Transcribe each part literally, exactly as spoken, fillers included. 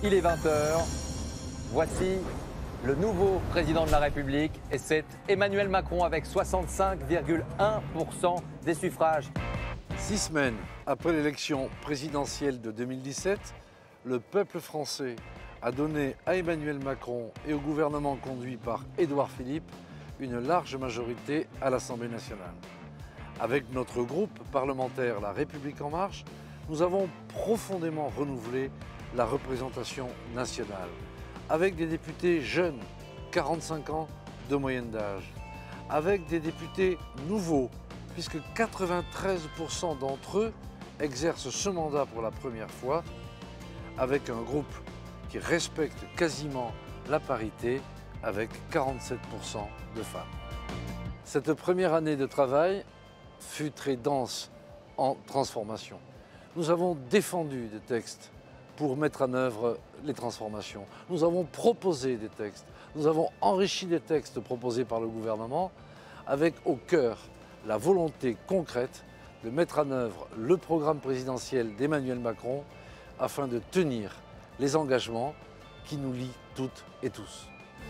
Il est vingt heures. Voici le nouveau président de la République et c'est Emmanuel Macron avec soixante-cinq virgule un pour cent des suffrages. Six semaines après l'élection présidentielle de deux mille dix-sept, le peuple français a donné à Emmanuel Macron et au gouvernement conduit par Édouard Philippe une large majorité à l'Assemblée nationale. Avec notre groupe parlementaire La République En Marche, nous avons profondément renouvelé la représentation nationale, avec des députés jeunes, quarante-cinq ans de moyenne d'âge, avec des députés nouveaux, puisque quatre-vingt-treize pour cent d'entre eux exercent ce mandat pour la première fois, avec un groupe qui respecte quasiment la parité, avec quarante-sept pour cent de femmes. Cette première année de travail fut très dense en transformation. Nous avons défendu des textes pour mettre en œuvre les transformations. Nous avons proposé des textes, nous avons enrichi des textes proposés par le gouvernement avec au cœur la volonté concrète de mettre en œuvre le programme présidentiel d'Emmanuel Macron afin de tenir les engagements qui nous lient toutes et tous.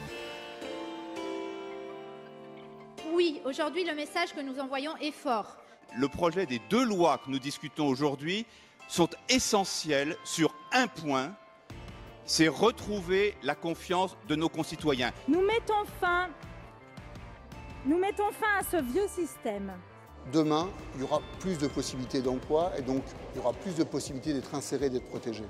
Oui, aujourd'hui, le message que nous envoyons est fort. Le projet des deux lois que nous discutons aujourd'hui sont essentiels sur un point, c'est retrouver la confiance de nos concitoyens. Nous mettons fin, nous mettons fin à ce vieux système. Demain, il y aura plus de possibilités d'emploi et donc il y aura plus de possibilités d'être inséré, d'être protégé.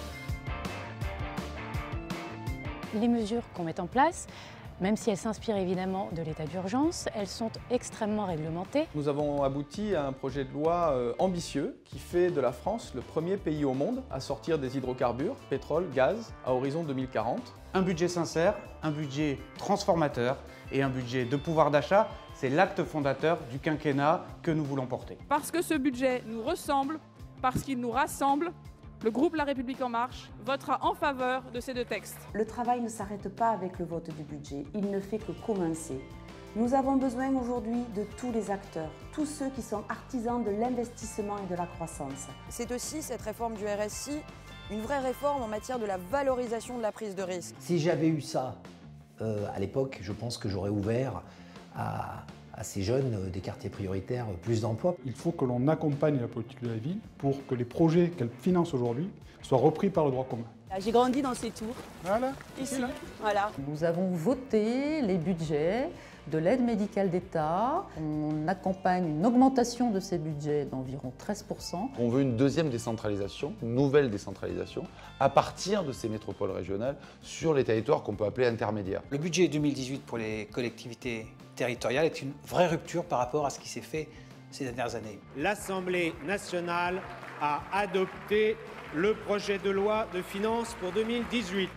Les mesures qu'on met en place, même si elles s'inspirent évidemment de l'état d'urgence, elles sont extrêmement réglementées. Nous avons abouti à un projet de loi euh, ambitieux qui fait de la France le premier pays au monde à sortir des hydrocarbures, pétrole, gaz, à horizon deux mille quarante. Un budget sincère, un budget transformateur et un budget de pouvoir d'achat, c'est l'acte fondateur du quinquennat que nous voulons porter. Parce que ce budget nous ressemble, parce qu'il nous rassemble, le groupe La République En Marche votera en faveur de ces deux textes. Le travail ne s'arrête pas avec le vote du budget, il ne fait que commencer. Nous avons besoin aujourd'hui de tous les acteurs, tous ceux qui sont artisans de l'investissement et de la croissance. C'est aussi, cette réforme du R S I, une vraie réforme en matière de la valorisation de la prise de risque. Si j'avais eu ça euh, à l'époque, je pense que j'aurais ouvert à... à ces jeunes euh, des quartiers prioritaires euh, plus d'emplois. Il faut que l'on accompagne la politique de la ville pour que les projets qu'elle finance aujourd'hui soient repris par le droit commun. J'ai grandi dans ces tours. Voilà, ici. Là. Voilà. Nous avons voté les budgets de l'aide médicale d'État. On accompagne une augmentation de ces budgets d'environ treize pour cent. On veut une deuxième décentralisation, une nouvelle décentralisation, à partir de ces métropoles régionales sur les territoires qu'on peut appeler intermédiaires. Le budget deux mille dix-huit pour les collectivités territoriale est une vraie rupture par rapport à ce qui s'est fait ces dernières années. L'Assemblée nationale a adopté le projet de loi de finances pour deux mille dix-huit.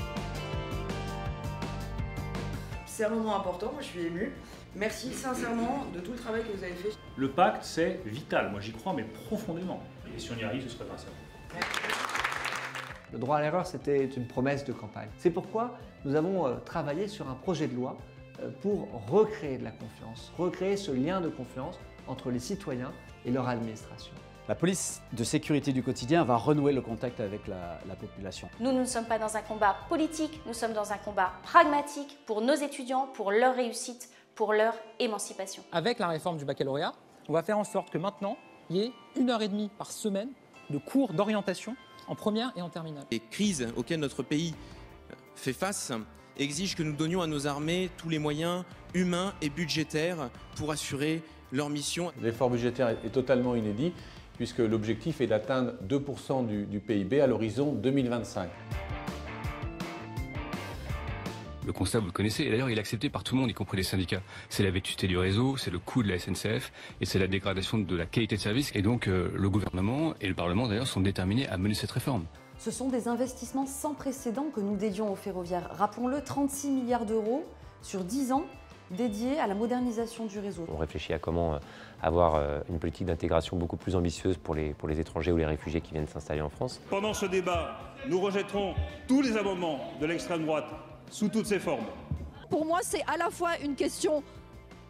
C'est un moment important, moi je suis émue. Merci sincèrement de tout le travail que vous avez fait. Le pacte, c'est vital, moi j'y crois, mais profondément. Et si on y arrive, ce serait grâce à vous. Le droit à l'erreur, c'était une promesse de campagne. C'est pourquoi nous avons euh, travaillé sur un projet de loi pour recréer de la confiance, recréer ce lien de confiance entre les citoyens et leur administration. La police de sécurité du quotidien va renouer le contact avec la, la population. Nous, nous ne sommes pas dans un combat politique, nous sommes dans un combat pragmatique pour nos étudiants, pour leur réussite, pour leur émancipation. Avec la réforme du baccalauréat, on va faire en sorte que maintenant, il y ait une heure et demie par semaine de cours d'orientation en première et en terminale. Les crises auxquelles notre pays fait face exige que nous donnions à nos armées tous les moyens humains et budgétaires pour assurer leur mission. L'effort budgétaire est totalement inédit puisque l'objectif est d'atteindre deux pour cent du, du P I B à l'horizon deux mille vingt-cinq. Le constat, vous le connaissez, et d'ailleurs il est accepté par tout le monde, y compris les syndicats. C'est la vétusté du réseau, c'est le coût de la S N C F et c'est la dégradation de la qualité de service. Et donc euh, le gouvernement et le Parlement d'ailleurs sont déterminés à mener cette réforme. Ce sont des investissements sans précédent que nous dédions au ferroviaire. Rappelons-le, trente-six milliards d'euros sur dix ans dédiés à la modernisation du réseau. On réfléchit à comment avoir une politique d'intégration beaucoup plus ambitieuse pour les, pour les étrangers ou les réfugiés qui viennent s'installer en France. Pendant ce débat, nous rejetterons tous les amendements de l'extrême droite sous toutes ses formes. Pour moi, c'est à la fois une question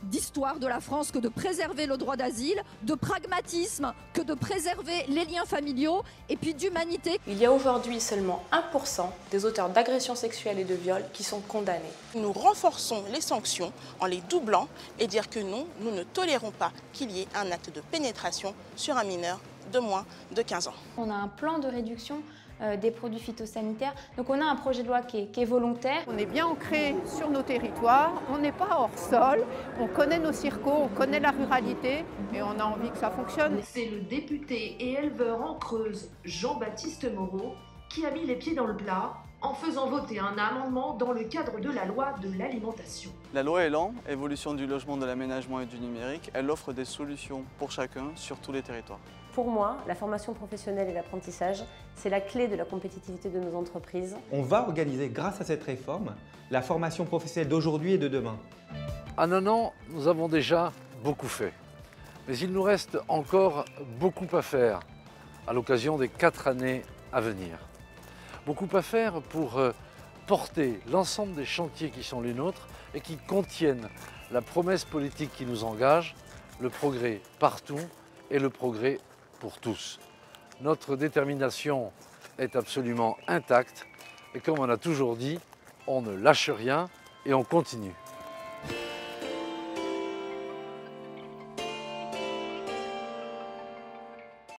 d'histoire de la France que de préserver le droit d'asile, de pragmatisme que de préserver les liens familiaux et puis d'humanité. Il y a aujourd'hui seulement un pour cent des auteurs d'agressions sexuelles et de viols qui sont condamnés. Nous renforçons les sanctions en les doublant et dire que non, nous ne tolérons pas qu'il y ait un acte de pénétration sur un mineur de moins de quinze ans. On a un plan de réduction euh, des produits phytosanitaires, donc on a un projet de loi qui est, qui est volontaire. On est bien ancré sur nos territoires, on n'est pas hors sol, on connaît nos circos, on connaît la ruralité et on a envie que ça fonctionne. C'est le député et éleveur en Creuse, Jean-Baptiste Moreau, qui a mis les pieds dans le plat en faisant voter un amendement dans le cadre de la loi de l'alimentation. La loi Elan, évolution du logement, de l'aménagement et du numérique, elle offre des solutions pour chacun sur tous les territoires. Pour moi, la formation professionnelle et l'apprentissage, c'est la clé de la compétitivité de nos entreprises. On va organiser, grâce à cette réforme, la formation professionnelle d'aujourd'hui et de demain. En un an, nous avons déjà beaucoup fait. Mais il nous reste encore beaucoup à faire à l'occasion des quatre années à venir. Beaucoup à faire pour porter l'ensemble des chantiers qui sont les nôtres et qui contiennent la promesse politique qui nous engage, le progrès partout et le progrès pour tous. Notre détermination est absolument intacte et comme on a toujours dit, on ne lâche rien et on continue.